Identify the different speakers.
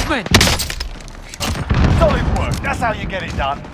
Speaker 1: Movement!
Speaker 2: Solid work. That's how you get it done.